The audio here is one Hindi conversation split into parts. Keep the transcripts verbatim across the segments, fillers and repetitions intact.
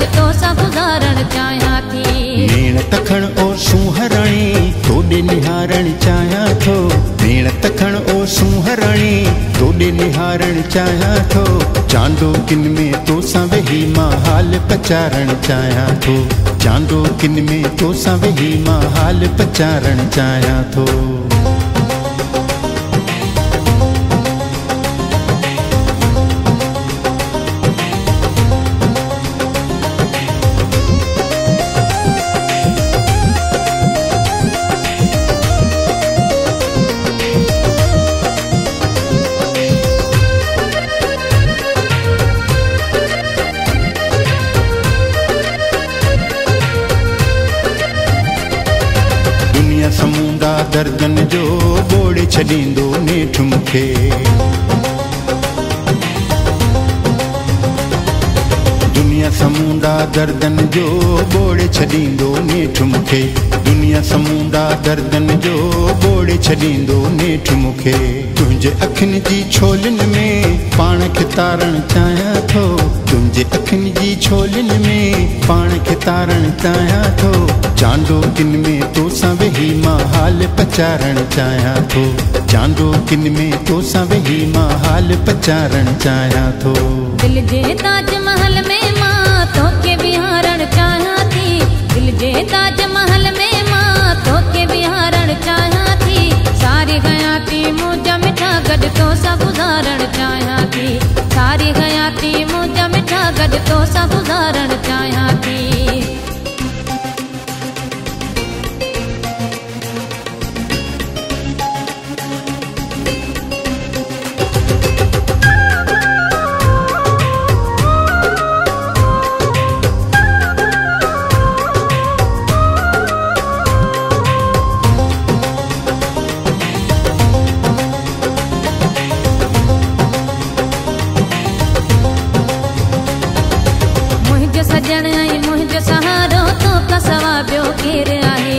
गॾु तोसां गुज़ारण चाहियां थी। भेण तखण ओ सुहराणी तोॾे निहारण चाहियां थो। भेण तखण ओ सुहराणी तोॾे निहारण चाहियां थो। चांदो किन में तोसां वेही मां हाल पचारण चाहियां थो। चांदो किन में तोसां वेही मां हाल पचारण चाहियां थो। समूंडा दर्दन जो बोड़े छॾींदो नेठ मूंखे। दुनिया समूंडा दर्दन जो बोड़े छॾींदो नेठ मूंखे। दुनिया समूंडा दर्दन जो बोड़े छॾींदो नेठ मूंखे। तुंहिंजे अखियुनि जी छोलनि में पाण खे तारण चाहियां थो। तुंहिंजे अखियुनि जी छोलनि में पाण खे तारण चाहियां थो। चांदो किन में तोसां वेही मां हाल पचारण चाहियां थो। चांदो किन में तोसां वेही मां हाल पचारण चाहियां थो। दिल जे ताजमहल में मां तोखे विहारण चाहियां थी। दिल जे ताजमहल में मां तोखे विहारण चाहियां थी। सारी हयाती मुंहिंजा मिठा गॾु तोसां गुज़ारण चाहियां थी। सारी हयाती मुंहिंजा मिठा गॾु तोसां गुज़ारण चाहियां थी। सजण ऐं मुंहिंजो सहारो तोखां सवा ॿियो केरु आहे।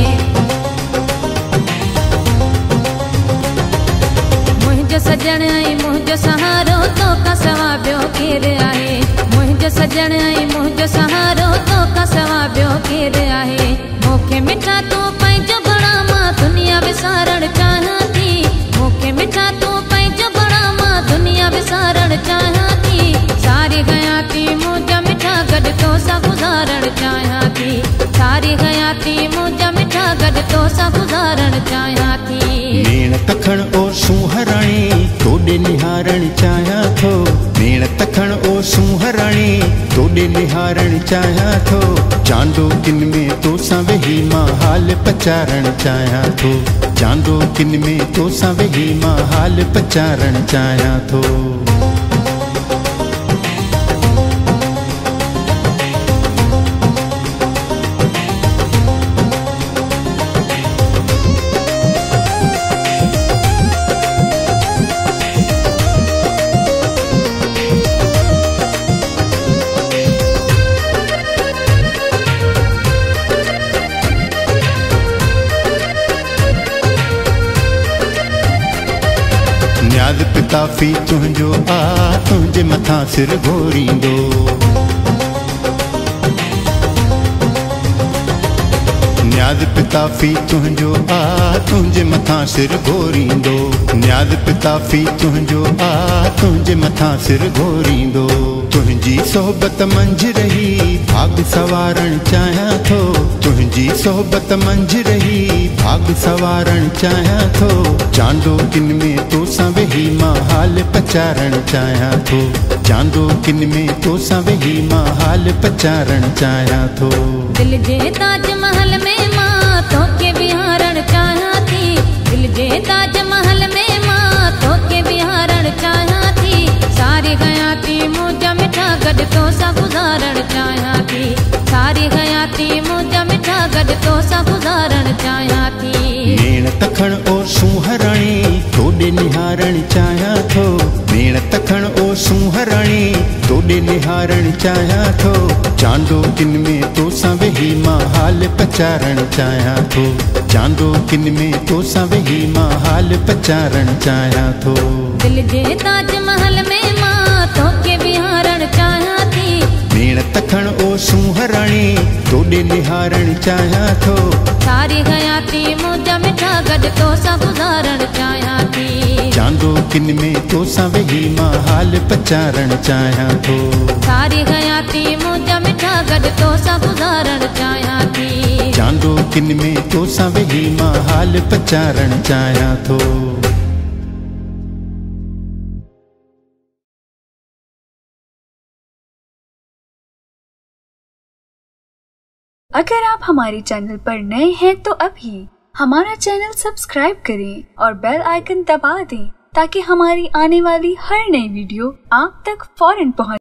मुंहिंजो सजण ऐं मुंहिंजो सहारो तोखां सवा ॿियो केरु आहे। मुंहिंजो सजण ऐं मुंहिंजो सहारो तोखां सवा ॿियो केरु आहे। मूंखे मिठा तूं पंहिंजो बणा मां दुनिया विसारण चाहियां थी। मूंखे मिठा तूं पंहिंजो बणा मां दुनिया विसारण चाहियां थी। सारी हयाती मुंहिंजा मिठा गॾु तोसां गुज़ारण चाहियां थी। सारी हयाती मुंहिंजा मिठा गॾु तोसां गुज़ारण चाहियां थी। भेण तखण ओ सुहराणी तोॾे निहारण चाहियां थो। भेण तखण ओ सुहराणी तोॾे निहारण चाहियां थो। चांदो किन में तोसां वेही मां हाल पचारण चाहियां थो। चांदो किन में तोसां वेही मां हाल पचारण चाहियां थो। न्याज़ पिता फी तुंहिंजो आ तुंहिंजे मथां सिर घोरींदो। न्याज़ पिता फी तुंहिंजो आ तुंहिंजे मथां सिर घोरींदो। न्याज़ पिता फी तुंहिंजो आ तुंहिंजे मथां सिर घोरींदो। तुंहिंजी सोहबत मंझि रही भाग सवारण चाहियां थो। तुंहिंजी सोहबत मंझि रही भाग सवारण चाहियां थो। चांदो किन में तोसां वेही मां हाल पचारण चाहियां थो। चांदो किन में तोसां वेही मां हाल पचारण चाहियां थो। दिल जे ताजमहल में मां तोखे विहारण चाहियां थी। दिल जे ताजमहल में मां तोखे विहारण चाहियां थी। सारी हयाती मुंहिंजा मिठा गॾु तोसां गुज़ारण चाहियां थी। सारी हयाती मुंहिंजा मिठा गॾु तोसां गुज़ारण चाहियां थी। भेण तखण ओ सुहराणी तोॾे निहारण चाहियां थो। भेण तखण ओ सुहराणी तोॾे निहारण चाहियां थो। चांदो किन में तोसां वेही मां हाल पचारण चाहियां थो। चांदो किन में तोसां वेही मां हाल पचारण चाहियां थो। दिल जे ताजमहल में मां तोखे विहारण चाहियां थी। भेण भेण तखण ओ सूहराणी तोॾे निहारण चाहियां थो। सारी हयाती मुंहिंजा मिठा गॾु तोसां गुज़ारण चाहियां थी। चांदो किन में तोसां वेही मां हाल पचारण चाहियां थो। सारी हयाती मुंहिंजा मिठा गॾु तोसां गुज़ारण चाहियां थी। चांदो किन में तोसां वेही मां हाल पचारण चाहियां थो। अगर आप हमारे चैनल पर नए हैं तो अभी हमारा चैनल सब्सक्राइब करें और बेल आइकन दबा दें ताकि हमारी आने वाली हर नई वीडियो आप तक फौरन पहुंचे।